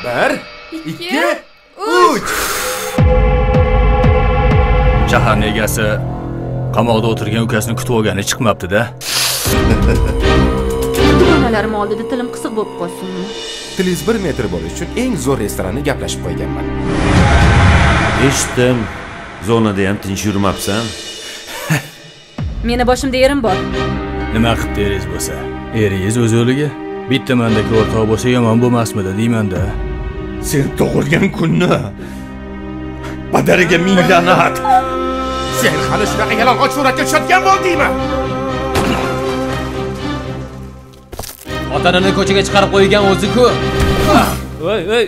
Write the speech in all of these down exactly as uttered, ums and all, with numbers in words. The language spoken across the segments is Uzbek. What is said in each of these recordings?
bir ikki uch. Shahar egasi qamoqda o'tirgan ukasini kutib olgani chiqmabdi-da. Dugonalarim oldida tilim qisiq bo'lib qolsinmi? Tilingiz bir metr bo'lish uchun eng zo'r restoranni gaplashib qo'yganman. Eshitdim. Zonada ham tinch yurmabsan. Meni boshimda erim bor. Nima qilib deringiz bo'lsa? Eringiz o'z yo'liga. Bitta mandagi o'rtoq bo'lsa yomon bo'lmasmidi deyman-da. Sen tug'ilgan kunni badariga ming la'nat. Sen hali shunaqa yalang'och suratga tushadigan bo'ldingmi? Otanani ko'chaga chiqarib qo'ygan o'zi-ku. Voy, voy.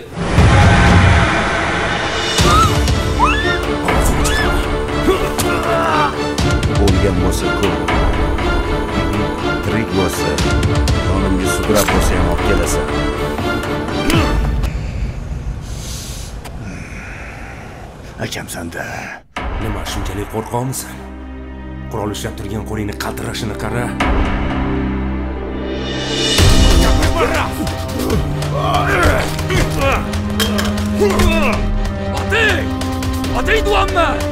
Bo'lgan bo'lsa-ku. Tirik bo'lsa, yonimga sudrab bo'lsa ham olib kelasan. Akamsan-da. Nima shunchalik qo'rqoqmisan? Qurol ushlab turgan qo'lingni qaltirashini qara. Otang! Otang duammi?